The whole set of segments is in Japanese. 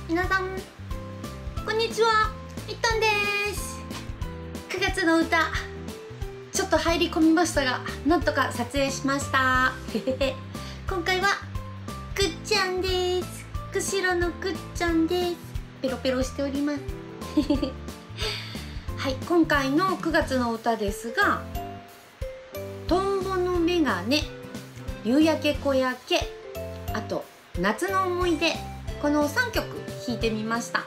皆さんこんにちは、みっとんです。9月の歌ちょっと入り込みましたが、なんとか撮影しました今回はくっちゃんです。釧路のくっちゃんです。ペロペロしておりますはい、今回の9月の歌ですが、トンボのメガネ、夕焼け小焼け、あと夏の思い出、この3曲弾いてみました。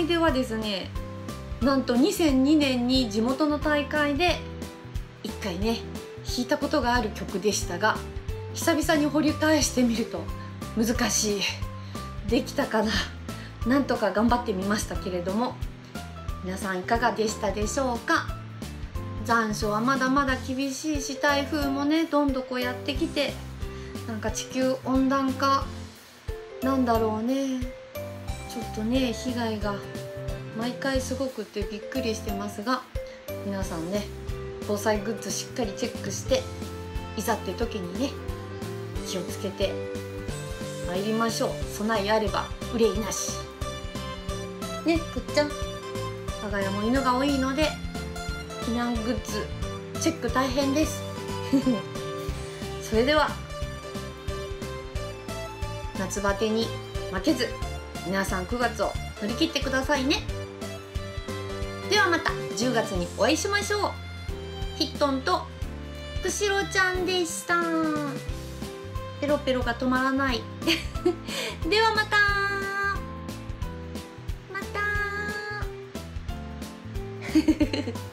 い出はですね、なんと2002年に地元の大会で1回ね弾いたことがある曲でしたが、久々に掘り返してみると難しい。できたかな。なんとか頑張ってみましたけれども、皆さんいかがでしたでしょうか。残暑はまだまだ厳しいし、台風もねどんどこやってきて、なんか地球温暖化なんだろうね、ちょっとね被害が毎回すごくってびっくりしてますが、皆さんね防災グッズしっかりチェックして、いざって時にね気をつけて参りましょう。備えあれば憂いなしね。くっちゃん、我が家も犬が多いので避難グッズチェック大変ですそれでは夏バテに負けず、皆さん9月を乗り切ってくださいね。ではまた10月にお会いしましょう。ヒットンとくしろちゃんでした。ペロペロが止まらないではまたまた